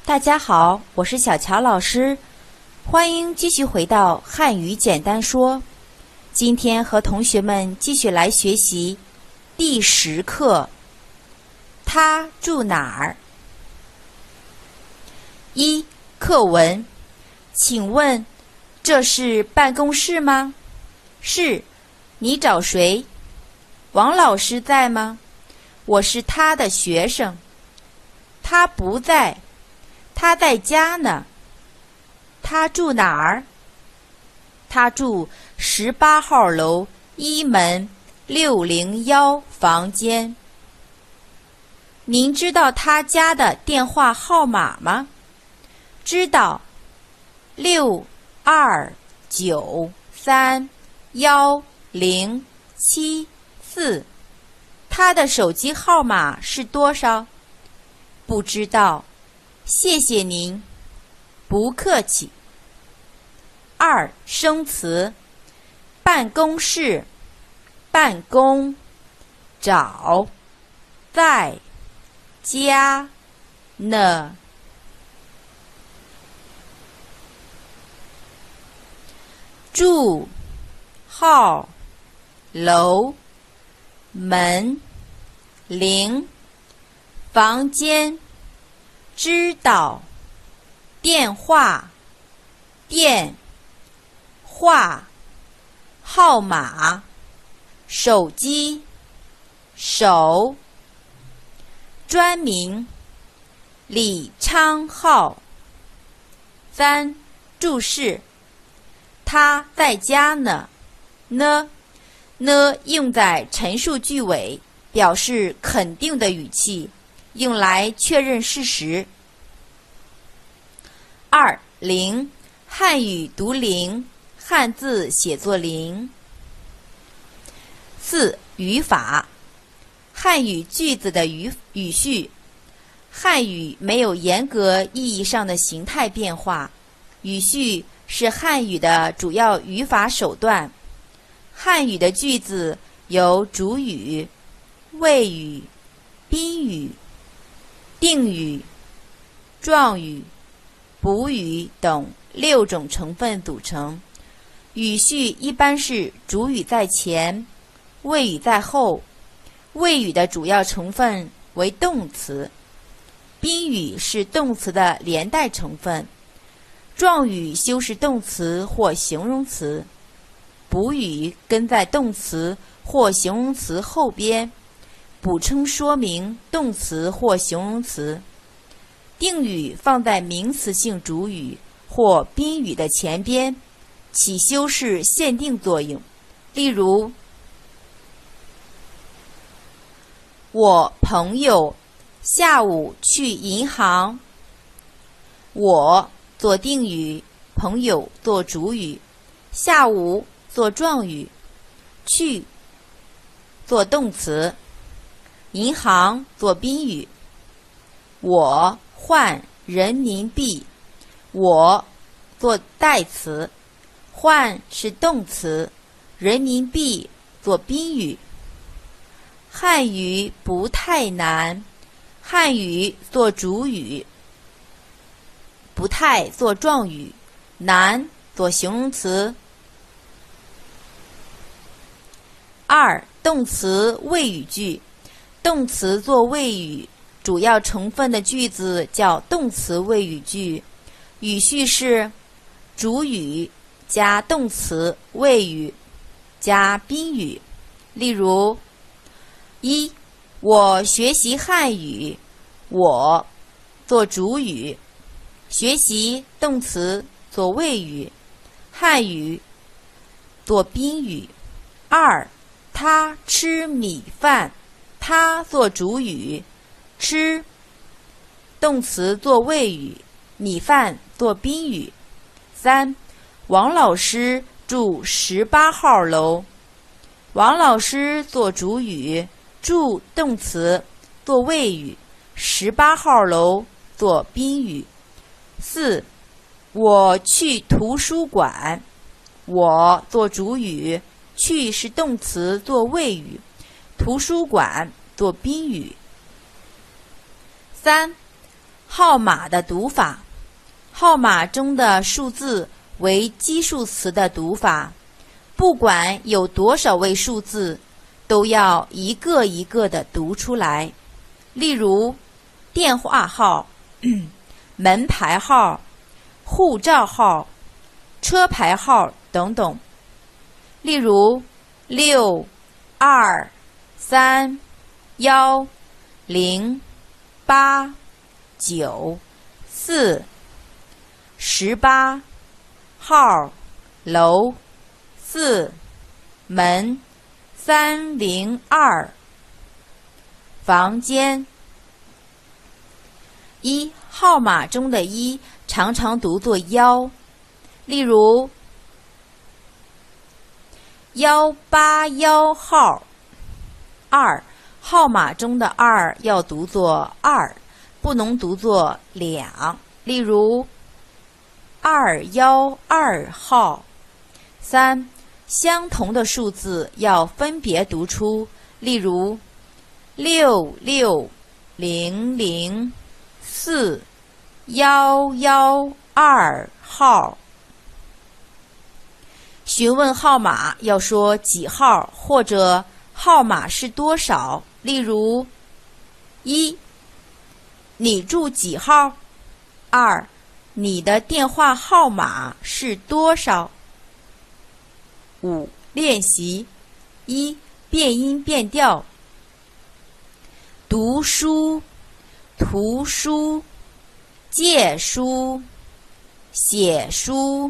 大家好，我是小乔老师，欢迎继续回到汉语简单说。今天和同学们继续来学习第10课，他住哪儿？1. 课文，请问这是办公室吗？是。你找谁？王老师在吗？我是他的学生。他不在。他在家呢。他住哪儿？他住18号楼1门601房间。您知道他家的电话号码吗？知道，629310774。他的手机号码是多少？不知道。谢谢您，不客气。2. 生词，办公室，办公，找，在，家，呢。住，号，楼，门，铃，房间，知道，电话，电话，号码，手机，手，专名，李昌浩。3. 注释，他在家呢，呢用在陈述句尾，表示肯定的语气，用来确认事实。2. 铃，汉语读铃，汉字写作铃。4. 语法，汉语句子的语序。汉语没有严格意义上的形态变化，语序是汉语的主要语法手段。汉语的句子由主语、谓语、宾语、定语、状语、补语等6种成分组成。语序一般是主语在前，谓语在后。谓语的主要成分为动词，宾语是动词的连带成分，状语修饰动词或形容词，补语跟在动词或形容词后边，补充说明动词或形容词。定语放在名词性主语或宾语的前边，起修饰限定作用。例如，我朋友下午去银行。我做定语，朋友做主语，下午做状语，去做动词，银行做宾语。我换人民币，我做代词，换是动词，人民币做宾语。汉语不太难，汉语做主语，不太做状语，难做形容词。2. 动词谓语句，动词做谓语，主要成分的句子叫动词谓语句，语序是主语加动词谓语加宾语。例如，1. 我学习汉语，我做主语，学习动词做谓语，汉语做宾语。2. 他吃米饭，他做主语，吃动词做谓语，米饭做宾语。3. 王老师住18号楼，王老师做主语，住动词做谓语，18号楼做宾语。4. 我去图书馆，我做主语，去是动词做谓语，图书馆做宾语。3. 号码的读法，号码中的数字为基数词的读法，不管有多少位数字，都要一个一个的读出来。例如，电话号、门牌号、护照号、车牌号等等。例如，6、2、3、1、0、8、9、4、18、号、楼、4、门、302、房间。号码中的1常常读作1，例如181号。号码中的2要读作2，不能读作2，例如212号。相同的数字要分别读出，例如660041112号。询问号码要说几号或者号码是多少，例如1，你住几号？2，你的电话号码是多少？5. 练习1. 变音变调。读书、图书、借书、写书。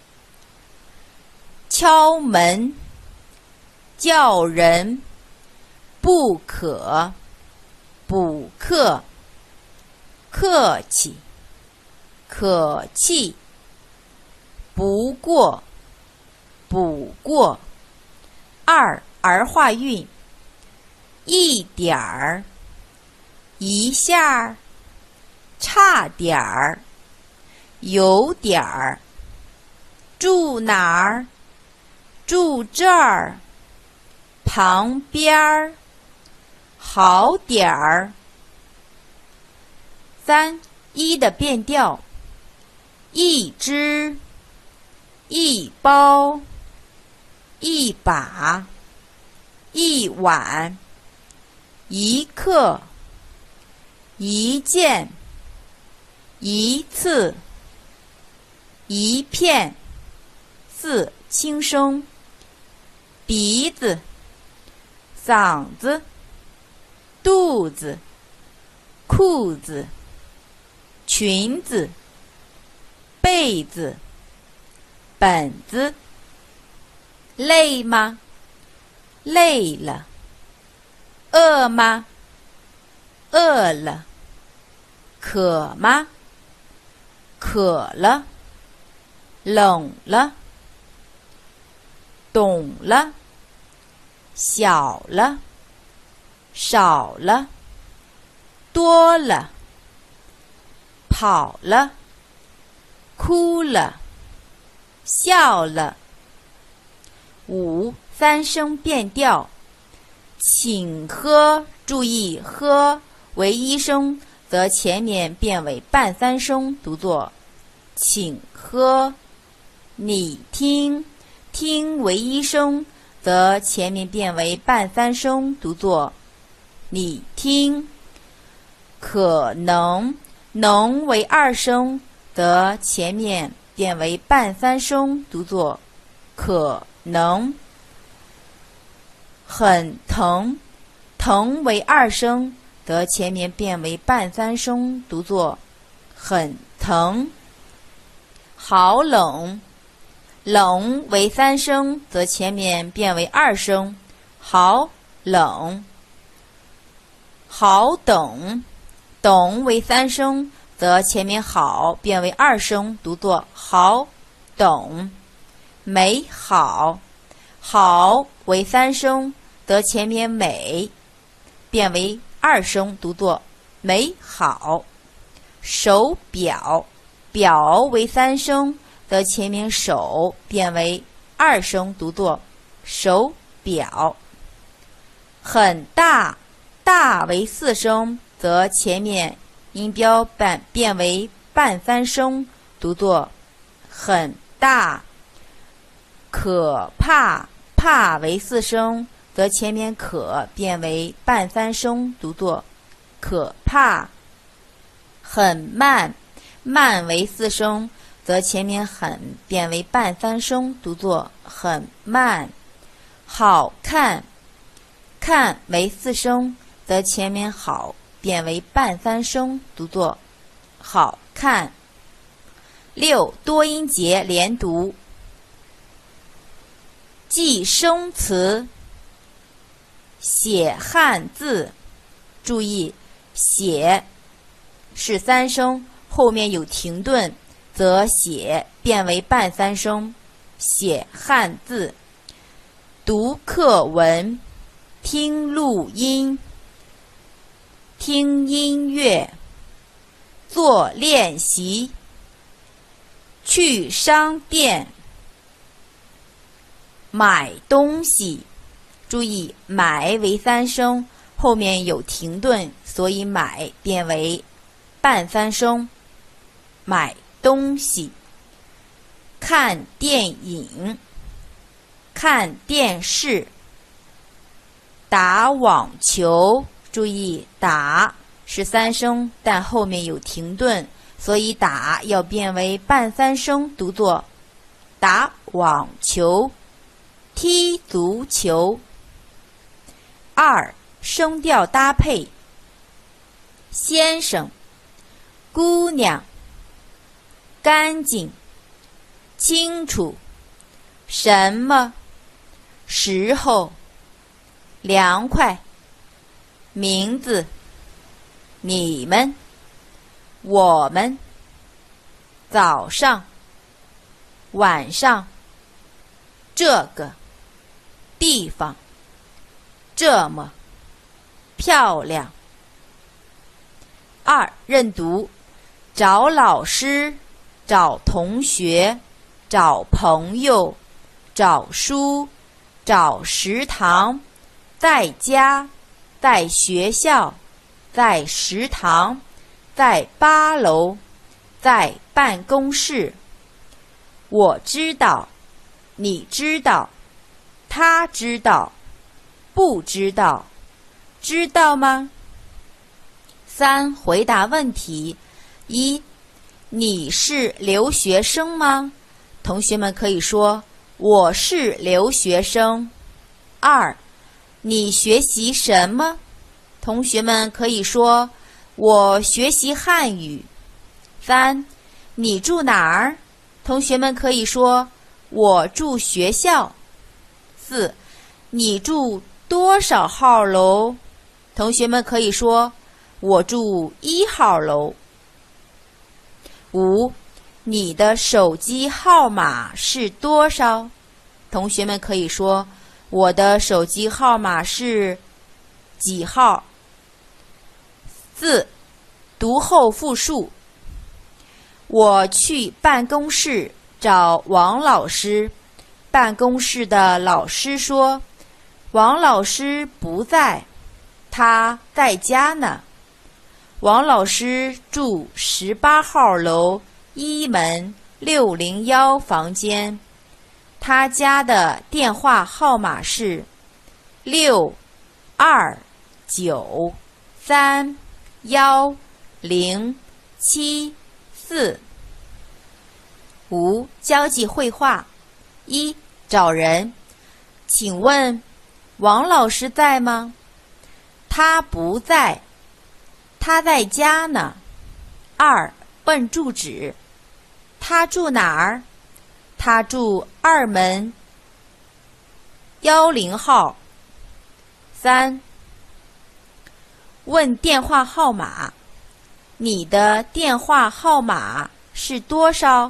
敲门、叫人、不可、补课、客气、可气、不过、补过。儿化韵，一点儿、一下儿、差点儿、有点儿。住哪儿？住这儿。旁边儿。好点儿。1的变调，一只、一包、一把、一碗、一克、一件、一次、一片。4轻声，鼻子、嗓子、肚子、裤子、裙子、被子、本子。累吗？累了。饿吗？饿了。渴吗？渴了。冷了。懂了。小了。少了。多了。跑了。哭了。笑了。5三声变调，请喝，注意喝为1声，则前面变为半3声，读作请喝。你听，听为1声，则前面变为半3声，读作你听。可能，能为2声，则前面变为半3声，读作可能。很疼，疼为2声，则前面变为半3声，读作很疼。好冷，冷为3声，则前面变为2声，好冷。好等，等为3声，则前面好变为2声，读作好等。美好，好为3声，则前面美变为2声，读作美好。手表，表为3声，则前面手变为2声，读作手表。很大，大为4声，则前面音标变为半翻声，读作很大。可怕，怕为4声，则前面可变为半翻声，读作可怕。很慢，慢为4声，则前面很变为半翻声，读作很慢。好看，看为4声，则前面好变为半翻声，读作好看。6. 多音节连读。记生词，写汉字。注意，写是3声，后面有停顿，则写变为半翻声。写汉字。读课文，听录音，听音乐，做练习，去商店，买东西。注意，买为3声，后面有停顿，所以买变为半翻声。买东西。看电影，看电视，打网球。注意，打是3声，但后面有停顿，所以打要变为半翻声，读作打网球。踢足球。2. 声调搭配。先生，姑娘，干净，清楚，什么，时候，凉快，名字，你们，我们，早上，晚上，这个地方，这么漂亮。2. 认读。找老师，找同学，找朋友，找书，找食堂，在家，在学校，在食堂，在8楼，在办公室。我知道，你知道，他知道，不知道，知道吗？3. 回答问题。1. 你是留学生吗？同学们可以说我是留学生。2. 你学习什么？同学们可以说我学习汉语。3. 你住哪儿？同学们可以说我住学校。4. 你住多少号楼？同学们可以说我住1号楼。5. 你的手机号码是多少？同学们可以说我的手机号码是几号。4. 读后复述。我去办公室找王老师，办公室的老师说王老师不在，他在家呢。王老师住18号楼1门601房间，他家的电话号码是629310745。5. 交际会话。1. 找人。请问王老师在吗？他不在，他在家呢。2. 问住址。他住哪儿？他住2门10号。3. 问电话号码。你的电话号码是多少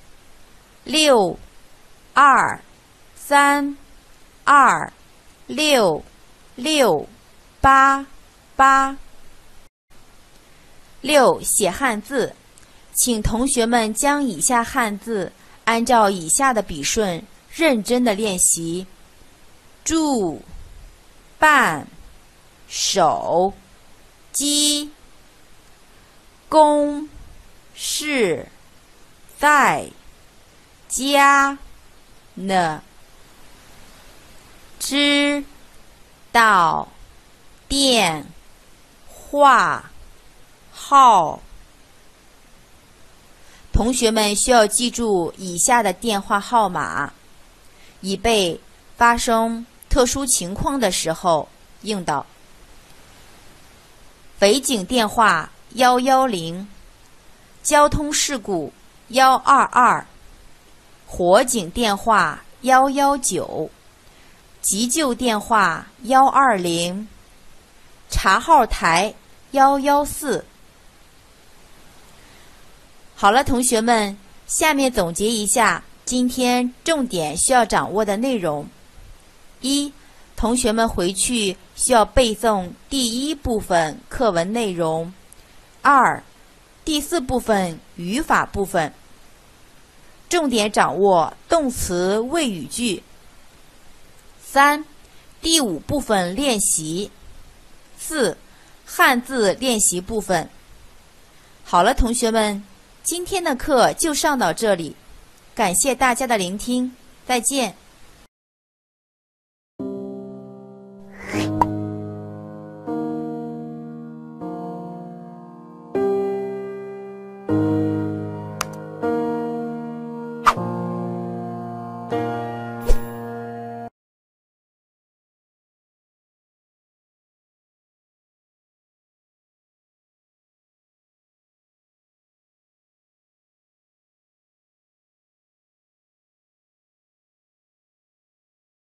？623266888。6. 写汉字。请同学们将以下汉字按照以下的笔顺认真的练习：住、办、手、机、 公事在家呢，知道电话号。同学们需要记住以下的电话号码，以备发生特殊情况的时候用到。匪警电话110，交通事故122，火警电话119，急救电话120，查号台114。好了，同学们，下面总结一下今天重点需要掌握的内容。一、同学们回去需要背诵第1部分课文内容。2、第4部分语法部分，重点掌握动词谓语句。3、第5部分练习。4、汉字练习部分。好了，同学们，今天的课就上到这里，感谢大家的聆听，再见。